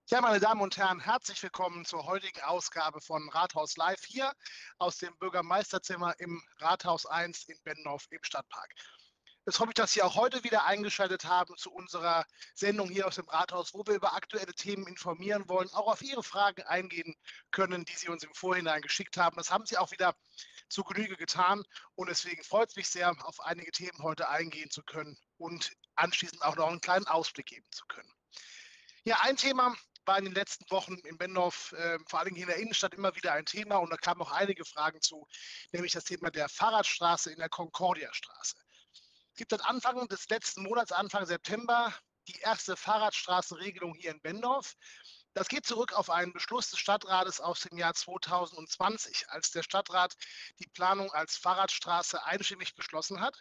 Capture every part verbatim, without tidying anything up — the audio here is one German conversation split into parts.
Ja, meine Damen und Herren, herzlich willkommen zur heutigen Ausgabe von Rathaus Live hier aus dem Bürgermeisterzimmer im Rathaus eins in Benndorf im Stadtpark. Es freut mich, dass Sie auch heute wieder eingeschaltet haben zu unserer Sendung hier aus dem Rathaus, wo wir über aktuelle Themen informieren wollen, auch auf Ihre Fragen eingehen können, die Sie uns im Vorhinein geschickt haben. Das haben Sie auch wieder zu Genüge getan und deswegen freut es mich sehr, auf einige Themen heute eingehen zu können und anschließend auch noch einen kleinen Ausblick geben zu können. Ja, ein Thema war in den letzten Wochen in Benndorf, äh, vor allem hier in der Innenstadt, immer wieder ein Thema und da kamen auch einige Fragen zu, nämlich das Thema der Fahrradstraße in der Concordiastraße. Es gibt seit Anfang des letzten Monats, Anfang September, die erste Fahrradstraßenregelung hier in Benndorf. Das geht zurück auf einen Beschluss des Stadtrates aus dem Jahr zweitausendzwanzig, als der Stadtrat die Planung als Fahrradstraße einstimmig beschlossen hat.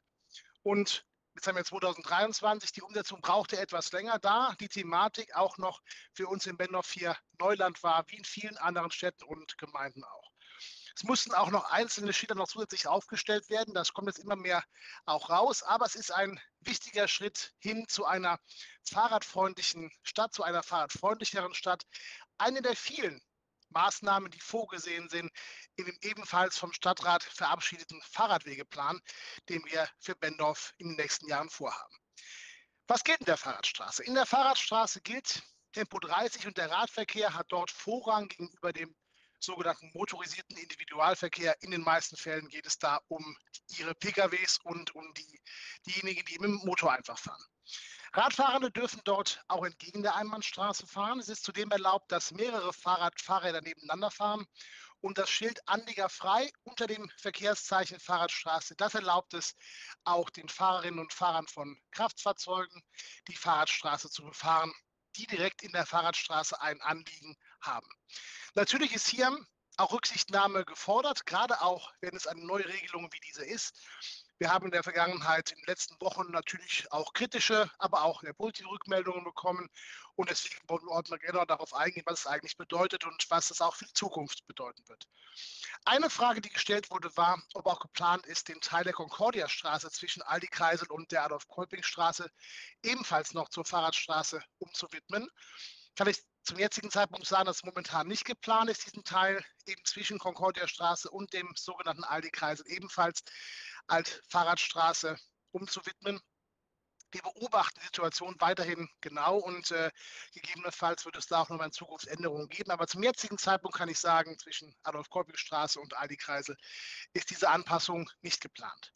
Und jetzt haben wir zweitausenddreiundzwanzig, die Umsetzung brauchte etwas länger, da die Thematik auch noch für uns in Benndorf hier Neuland war, wie in vielen anderen Städten und Gemeinden auch. Es mussten auch noch einzelne Schilder noch zusätzlich aufgestellt werden. Das kommt jetzt immer mehr auch raus. Aber es ist ein wichtiger Schritt hin zu einer fahrradfreundlichen Stadt, zu einer fahrradfreundlicheren Stadt. Eine der vielen Maßnahmen, die vorgesehen sind in dem ebenfalls vom Stadtrat verabschiedeten Fahrradwegeplan, den wir für Benndorf in den nächsten Jahren vorhaben. Was gilt in der Fahrradstraße? In der Fahrradstraße gilt Tempo dreißig und der Radverkehr hat dort Vorrang gegenüber dem sogenannten motorisierten Individualverkehr. In den meisten Fällen geht es da um ihre P K Ws und um die, diejenigen, die mit dem Motor einfach fahren. Radfahrende dürfen dort auch entgegen der Einbahnstraße fahren. Es ist zudem erlaubt, dass mehrere Fahrradfahrräder nebeneinander fahren. Und das Schild Anlieger frei unter dem Verkehrszeichen Fahrradstraße, das erlaubt es auch den Fahrerinnen und Fahrern von Kraftfahrzeugen, die Fahrradstraße zu befahren, die direkt in der Fahrradstraße ein Anliegen haben. Natürlich ist hier auch Rücksichtnahme gefordert, gerade auch, wenn es eine neue Regelung wie diese ist. Wir haben in der Vergangenheit, in den letzten Wochen natürlich auch kritische, aber auch sehr positive Rückmeldungen bekommen. Und deswegen wollen wir heute gerne darauf eingehen, was es eigentlich bedeutet und was es auch für die Zukunft bedeuten wird. Eine Frage, die gestellt wurde, war, ob auch geplant ist, den Teil der Concordiastraße zwischen Aldi-Kreisel und der Adolf-Kolping-Straße ebenfalls noch zur Fahrradstraße umzuwidmen. Kann ich zum jetzigen Zeitpunkt sagen, dass momentan nicht geplant ist, diesen Teil eben zwischen Concordiastraße und dem sogenannten Aldi-Kreisel ebenfalls als Fahrradstraße umzuwidmen. Wir beobachten die Situation weiterhin genau und äh, gegebenenfalls wird es da auch noch mal in Zukunft Änderungen geben. Aber zum jetzigen Zeitpunkt kann ich sagen, zwischen Adolf-Kolping-Straße und Aldi-Kreisel ist diese Anpassung nicht geplant.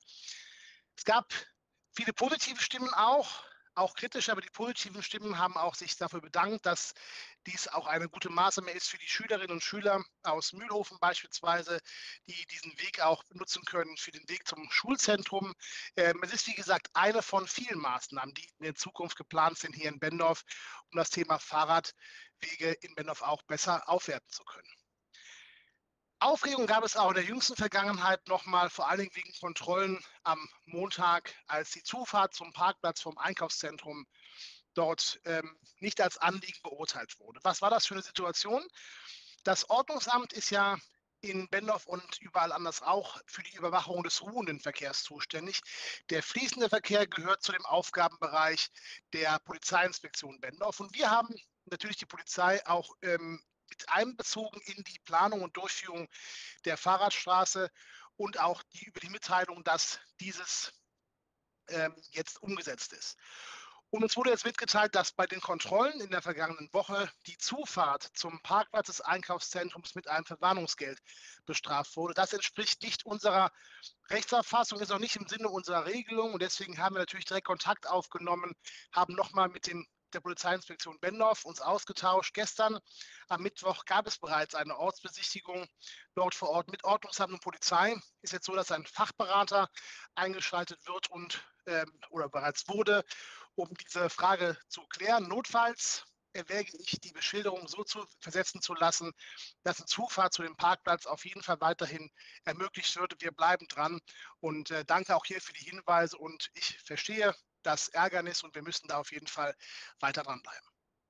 Es gab viele positive Stimmen auch, auch kritisch, aber die positiven Stimmen haben auch sich dafür bedankt, dass dies auch eine gute Maßnahme ist für die Schülerinnen und Schüler aus Mühlhofen beispielsweise, die diesen Weg auch benutzen können für den Weg zum Schulzentrum. Ähm, es ist, wie gesagt, eine von vielen Maßnahmen, die in der Zukunft geplant sind hier in Benndorf, um das Thema Fahrradwege in Benndorf auch besser aufwerten zu können. Aufregung gab es auch in der jüngsten Vergangenheit nochmal, vor allen Dingen wegen Kontrollen am Montag, als die Zufahrt zum Parkplatz vom Einkaufszentrum dort ähm, nicht als Anliegen beurteilt wurde. Was war das für eine Situation? Das Ordnungsamt ist ja in Benndorf und überall anders auch für die Überwachung des ruhenden Verkehrs zuständig. Der fließende Verkehr gehört zu dem Aufgabenbereich der Polizeiinspektion Benndorf. Und wir haben natürlich die Polizei auch ähm, mit einbezogen in die Planung und Durchführung der Fahrradstraße und auch die, über die Mitteilung, dass dieses ähm, jetzt umgesetzt ist. Und uns wurde jetzt mitgeteilt, dass bei den Kontrollen in der vergangenen Woche die Zufahrt zum Parkplatz des Einkaufszentrums mit einem Verwarnungsgeld bestraft wurde. Das entspricht nicht unserer Rechtsauffassung, ist auch nicht im Sinne unserer Regelung. Und deswegen haben wir natürlich direkt Kontakt aufgenommen, haben nochmal mit dem der Polizeiinspektion Benndorf uns ausgetauscht. Gestern am Mittwoch gab es bereits eine Ortsbesichtigung dort vor Ort mit Ordnungsamt und Polizei. Ist jetzt so, dass ein Fachberater eingeschaltet wird und ähm, oder bereits wurde, um diese Frage zu klären. Notfalls erwäge ich, die Beschilderung so zu versetzen zu lassen, dass eine Zufahrt zu dem Parkplatz auf jeden Fall weiterhin ermöglicht wird. Wir bleiben dran und äh, danke auch hier für die Hinweise und ich verstehe das Ärgernis und wir müssen da auf jeden Fall weiter dranbleiben.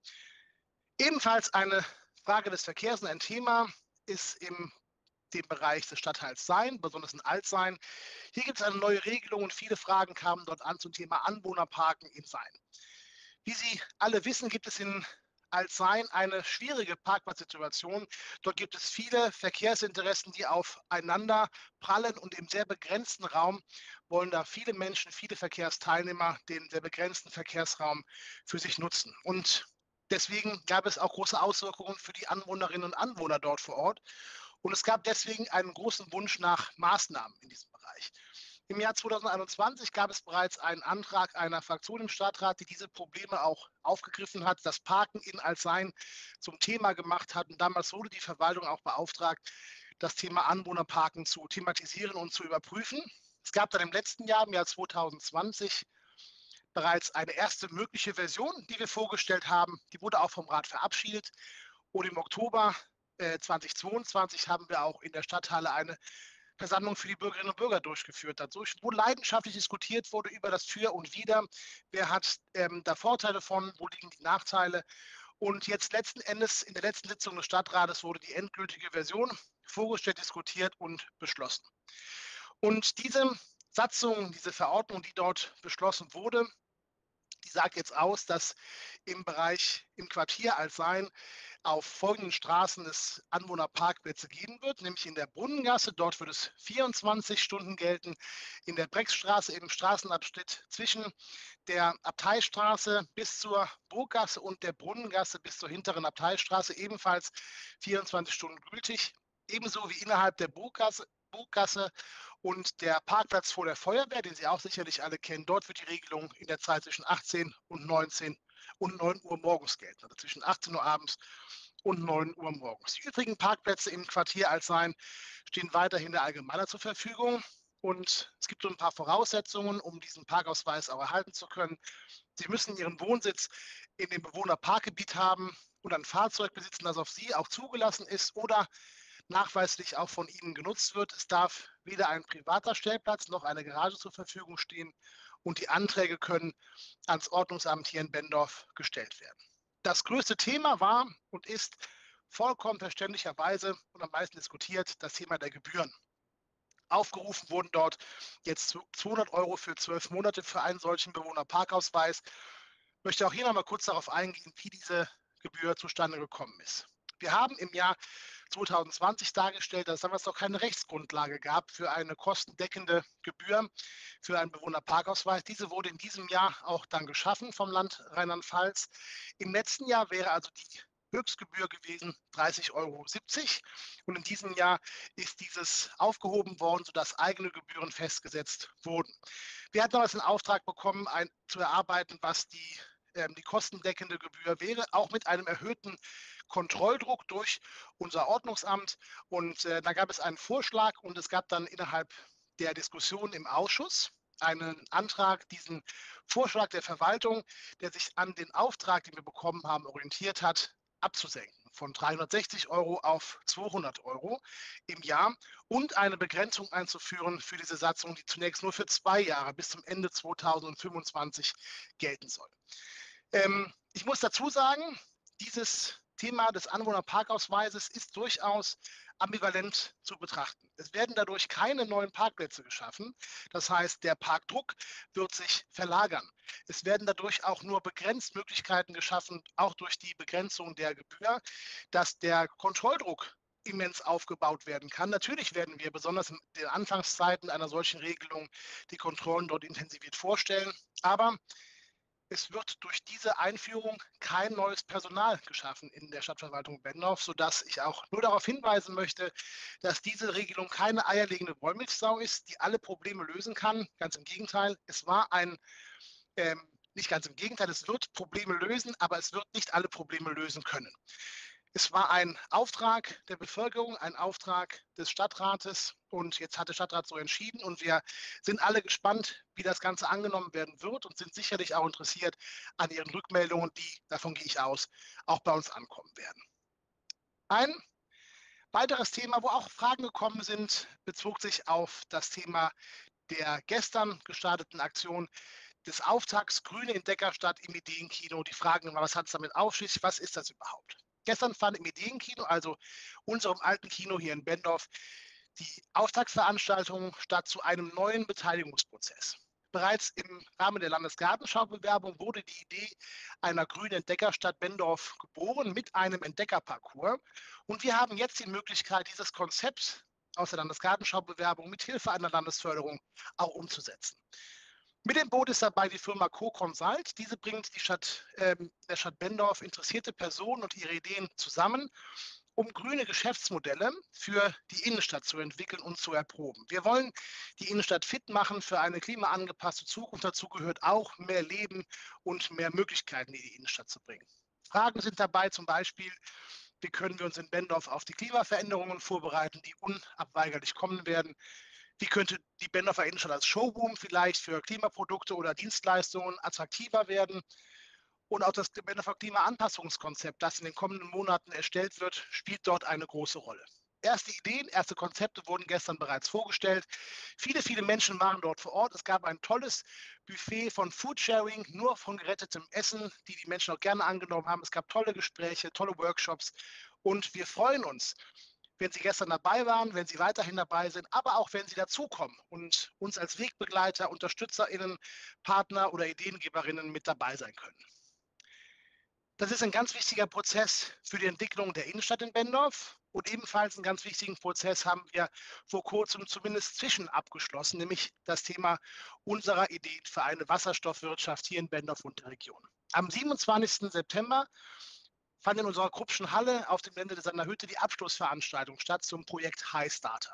Ebenfalls eine Frage des Verkehrs und ein Thema ist im dem Bereich des Stadtteils Sayn, besonders in Altsayn. Hier gibt es eine neue Regelung und viele Fragen kamen dort an zum Thema Anwohnerparken in Sayn. Wie Sie alle wissen, gibt es in Alzey eine schwierige Parkplatzsituation. Dort gibt es viele Verkehrsinteressen, die aufeinander prallen, und im sehr begrenzten Raum wollen da viele Menschen, viele Verkehrsteilnehmer den sehr begrenzten Verkehrsraum für sich nutzen. Und deswegen gab es auch große Auswirkungen für die Anwohnerinnen und Anwohner dort vor Ort. Und es gab deswegen einen großen Wunsch nach Maßnahmen in diesem Bereich. Im Jahr zweitausendeinundzwanzig gab es bereits einen Antrag einer Fraktion im Stadtrat, die diese Probleme auch aufgegriffen hat, das Parken in Alzey zum Thema gemacht hat. Und damals wurde die Verwaltung auch beauftragt, das Thema Anwohnerparken zu thematisieren und zu überprüfen. Es gab dann im letzten Jahr, im Jahr zweitausendzwanzig, bereits eine erste mögliche Version, die wir vorgestellt haben. Die wurde auch vom Rat verabschiedet. Und im Oktober äh, zweitausendzweiundzwanzig haben wir auch in der Stadthalle eine Versammlung für die Bürgerinnen und Bürger durchgeführt hat, wo leidenschaftlich diskutiert wurde über das Für und Wider. Wer hat ähm, da Vorteile von, wo liegen die Nachteile? Und jetzt letzten Endes in der letzten Sitzung des Stadtrates wurde die endgültige Version vorgestellt, diskutiert und beschlossen. Und diese Satzung, diese Verordnung, die dort beschlossen wurde, die sagt jetzt aus, dass im Bereich, im Quartier Alzey auf folgenden Straßen es Anwohnerparkplätze geben wird, nämlich in der Brunnengasse. Dort wird es vierundzwanzig Stunden gelten. In der Brexstraße, im Straßenabschnitt zwischen der Abteistraße bis zur Burggasse und der Brunnengasse bis zur hinteren Abteistraße ebenfalls vierundzwanzig Stunden gültig. Ebenso wie innerhalb der Burggasse, Burggasse und der Parkplatz vor der Feuerwehr, den Sie auch sicherlich alle kennen. Dort wird die Regelung in der Zeit zwischen achtzehn und neunzehn und neun Uhr morgens gelten, also zwischen achtzehn Uhr abends und neun Uhr morgens. Die übrigen Parkplätze im Quartier Alzey stehen weiterhin der Allgemeiner zur Verfügung. Und es gibt so ein paar Voraussetzungen, um diesen Parkausweis auch erhalten zu können. Sie müssen Ihren Wohnsitz in dem Bewohnerparkgebiet haben und ein Fahrzeug besitzen, das auf Sie auch zugelassen ist oder nachweislich auch von Ihnen genutzt wird. Es darf weder ein privater Stellplatz noch eine Garage zur Verfügung stehen, und die Anträge können ans Ordnungsamt hier in Benndorf gestellt werden. Das größte Thema war und ist vollkommen verständlicherweise und am meisten diskutiert das Thema der Gebühren. Aufgerufen wurden dort jetzt zweihundert Euro für zwölf Monate für einen solchen Bewohnerparkausweis. Ich möchte auch hier noch mal kurz darauf eingehen, wie diese Gebühr zustande gekommen ist. Wir haben im Jahr zweitausendzwanzig dargestellt, dass es damals noch keine Rechtsgrundlage gab für eine kostendeckende Gebühr für einen Bewohnerparkausweis. Diese wurde in diesem Jahr auch dann geschaffen vom Land Rheinland-Pfalz. Im letzten Jahr wäre also die Höchstgebühr gewesen dreißig Euro siebzig, und in diesem Jahr ist dieses aufgehoben worden, sodass eigene Gebühren festgesetzt wurden. Wir hatten damals den Auftrag bekommen, ein, zu erarbeiten, was die, ähm, die kostendeckende Gebühr wäre, auch mit einem erhöhten Kontrolldruck durch unser Ordnungsamt. Und äh, da gab es einen Vorschlag, und es gab dann innerhalb der Diskussion im Ausschuss einen Antrag, diesen Vorschlag der Verwaltung, der sich an den Auftrag, den wir bekommen haben, orientiert hat, abzusenken von dreihundertsechzig Euro auf zweihundert Euro im Jahr und eine Begrenzung einzuführen für diese Satzung, die zunächst nur für zwei Jahre bis zum Ende zweitausendfünfundzwanzig gelten soll. Ähm, ich muss dazu sagen, dieses Thema des Anwohnerparkausweises ist durchaus ambivalent zu betrachten. Es werden dadurch keine neuen Parkplätze geschaffen. Das heißt, der Parkdruck wird sich verlagern. Es werden dadurch auch nur begrenzt Möglichkeiten geschaffen, auch durch die Begrenzung der Gebühr, dass der Kontrolldruck immens aufgebaut werden kann. Natürlich werden wir besonders in den Anfangszeiten einer solchen Regelung die Kontrollen dort intensiviert vorstellen. Aber es wird durch diese Einführung kein neues Personal geschaffen in der Stadtverwaltung Benndorf, sodass ich auch nur darauf hinweisen möchte, dass diese Regelung keine eierlegende Wollmilchsau ist, die alle Probleme lösen kann. Ganz im Gegenteil, es war ein, ähm, nicht ganz im Gegenteil, es wird Probleme lösen, aber es wird nicht alle Probleme lösen können. Es war ein Auftrag der Bevölkerung, ein Auftrag des Stadtrates, und jetzt hat der Stadtrat so entschieden, und wir sind alle gespannt, wie das Ganze angenommen werden wird, und sind sicherlich auch interessiert an Ihren Rückmeldungen, die, davon gehe ich aus, auch bei uns ankommen werden. Ein weiteres Thema, wo auch Fragen gekommen sind, bezog sich auf das Thema der gestern gestarteten Aktion des Auftakts Grüne Entdeckerstadt im Ideenkino. Die Fragen, was hat es damit auf sich, was ist das überhaupt? Gestern fand im Ideenkino, also unserem alten Kino hier in Benndorf, die Auftaktveranstaltung statt zu einem neuen Beteiligungsprozess. Bereits im Rahmen der Landesgartenschau-Bewerbung wurde die Idee einer grünen Entdeckerstadt Benndorf geboren mit einem Entdeckerparcours. Und wir haben jetzt die Möglichkeit, dieses Konzept aus der Landesgartenschau-Bewerbung mit Hilfe einer Landesförderung auch umzusetzen. Mit dem Boot ist dabei die Firma Co-Consult. Diese bringt die Stadt, ähm, der Stadt Benndorf interessierte Personen und ihre Ideen zusammen, um grüne Geschäftsmodelle für die Innenstadt zu entwickeln und zu erproben. Wir wollen die Innenstadt fit machen für eine klimaangepasste Zukunft. Dazu gehört auch mehr Leben und mehr Möglichkeiten in die Innenstadt zu bringen. Fragen sind dabei zum Beispiel, wie können wir uns in Benndorf auf die Klimaveränderungen vorbereiten, die unabweigerlich kommen werden? Wie könnte die Benndorfer Innenstadt als Showroom vielleicht für Klimaprodukte oder Dienstleistungen attraktiver werden? Und auch das Benndorfer Klimaanpassungskonzept, das in den kommenden Monaten erstellt wird, spielt dort eine große Rolle. Erste Ideen, erste Konzepte wurden gestern bereits vorgestellt. Viele, viele Menschen waren dort vor Ort. Es gab ein tolles Buffet von Foodsharing, nur von gerettetem Essen, die die Menschen auch gerne angenommen haben. Es gab tolle Gespräche, tolle Workshops und wir freuen uns, wenn Sie gestern dabei waren, wenn Sie weiterhin dabei sind, aber auch wenn Sie dazukommen und uns als Wegbegleiter, UnterstützerInnen, Partner oder Ideengeberinnen mit dabei sein können. Das ist ein ganz wichtiger Prozess für die Entwicklung der Innenstadt in Benndorf. Und ebenfalls einen ganz wichtigen Prozess haben wir vor kurzem zumindest zwischen abgeschlossen, nämlich das Thema unserer Ideen für eine Wasserstoffwirtschaft hier in Benndorf und der Region. Am siebenundzwanzigsten September fand in unserer Kruppschen Halle auf dem Gelände der Sanderhütte die Abschlussveranstaltung statt zum Projekt High Starter.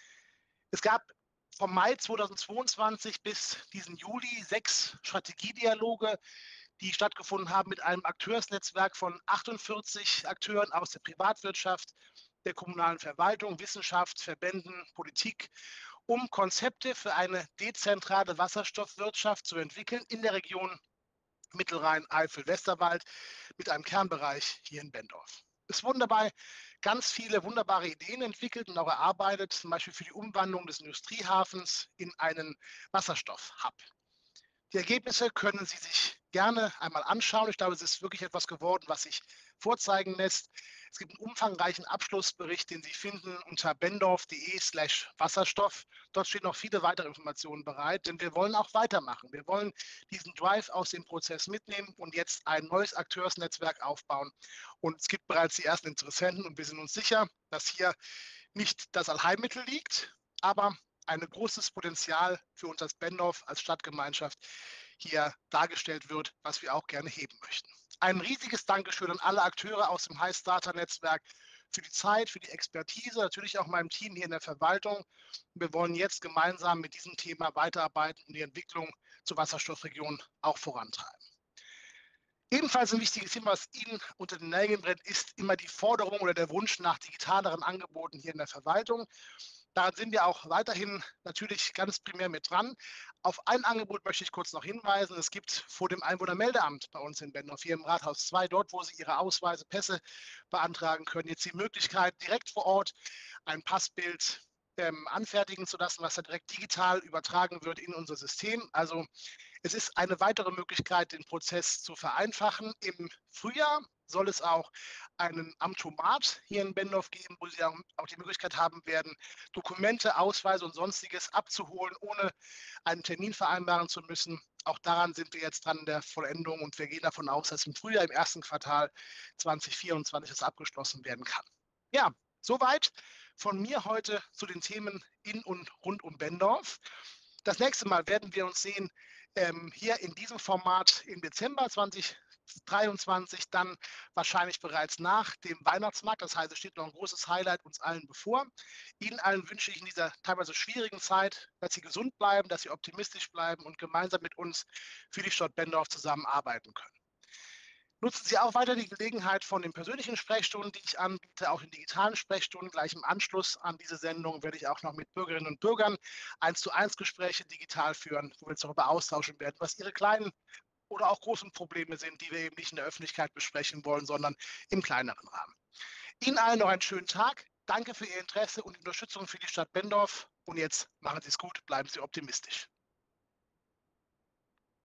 Es gab vom Mai zweitausendzweiundzwanzig bis diesen Juli sechs Strategiedialoge, die stattgefunden haben mit einem Akteursnetzwerk von achtundvierzig Akteuren aus der Privatwirtschaft, der kommunalen Verwaltung, Wissenschaft, Verbänden, Politik, um Konzepte für eine dezentrale Wasserstoffwirtschaft zu entwickeln in der Region Mittelrhein, Eifel, Westerwald mit einem Kernbereich hier in Benndorf. Es wurden dabei ganz viele wunderbare Ideen entwickelt und auch erarbeitet, zum Beispiel für die Umwandlung des Industriehafens in einen Wasserstoff-Hub. Die Ergebnisse können Sie sich gerne einmal anschauen. Ich glaube, es ist wirklich etwas geworden, was sich vorzeigen lässt. Es gibt einen umfangreichen Abschlussbericht, den Sie finden unter benndorf.de slash Wasserstoff. Dort stehen noch viele weitere Informationen bereit, denn wir wollen auch weitermachen. Wir wollen diesen Drive aus dem Prozess mitnehmen und jetzt ein neues Akteursnetzwerk aufbauen. Und es gibt bereits die ersten Interessenten und wir sind uns sicher, dass hier nicht das Allheilmittel liegt, aber ein großes Potenzial für uns als Benndorf, als Stadtgemeinschaft hier dargestellt wird, was wir auch gerne heben möchten. Ein riesiges Dankeschön an alle Akteure aus dem High Starter Netzwerk für die Zeit, für die Expertise, natürlich auch meinem Team hier in der Verwaltung. Wir wollen jetzt gemeinsam mit diesem Thema weiterarbeiten und die Entwicklung zur Wasserstoffregion auch vorantreiben. Ebenfalls ein wichtiges Thema, was Ihnen unter den Nägeln brennt, ist immer die Forderung oder der Wunsch nach digitaleren Angeboten hier in der Verwaltung. Daran sind wir auch weiterhin natürlich ganz primär mit dran. Auf ein Angebot möchte ich kurz noch hinweisen. Es gibt vor dem Einwohnermeldeamt bei uns in Benndorf, hier im Rathaus zwei, dort, wo Sie Ihre Ausweise, Pässe beantragen können, jetzt die Möglichkeit, direkt vor Ort ein Passbild ähm, anfertigen zu lassen, was dann direkt digital übertragen wird in unser System. Also es ist eine weitere Möglichkeit, den Prozess zu vereinfachen. Im Frühjahr soll es auch einen Amtomat hier in Benndorf geben, wo Sie auch die Möglichkeit haben werden, Dokumente, Ausweise und Sonstiges abzuholen, ohne einen Termin vereinbaren zu müssen. Auch daran sind wir jetzt dran in der Vollendung und wir gehen davon aus, dass im Frühjahr, im ersten Quartal zweitausendvierundzwanzig das abgeschlossen werden kann. Ja, soweit von mir heute zu den Themen in und rund um Benndorf. Das nächste Mal werden wir uns sehen ähm, hier in diesem Format im Dezember zweitausenddreiundzwanzig, dann wahrscheinlich bereits nach dem Weihnachtsmarkt. Das heißt, es steht noch ein großes Highlight uns allen bevor. Ihnen allen wünsche ich in dieser teilweise schwierigen Zeit, dass Sie gesund bleiben, dass Sie optimistisch bleiben und gemeinsam mit uns für die Stadt Benndorf zusammenarbeiten können. Nutzen Sie auch weiter die Gelegenheit von den persönlichen Sprechstunden, die ich anbiete, auch in digitalen Sprechstunden. Gleich im Anschluss an diese Sendung werde ich auch noch mit Bürgerinnen und Bürgern eins zu eins Gespräche digital führen, wo wir uns darüber austauschen werden, was ihre kleinen oder auch großen Probleme sind, die wir eben nicht in der Öffentlichkeit besprechen wollen, sondern im kleineren Rahmen. Ihnen allen noch einen schönen Tag. Danke für Ihr Interesse und Unterstützung für die Stadt Benndorf. Und jetzt machen Sie es gut, bleiben Sie optimistisch.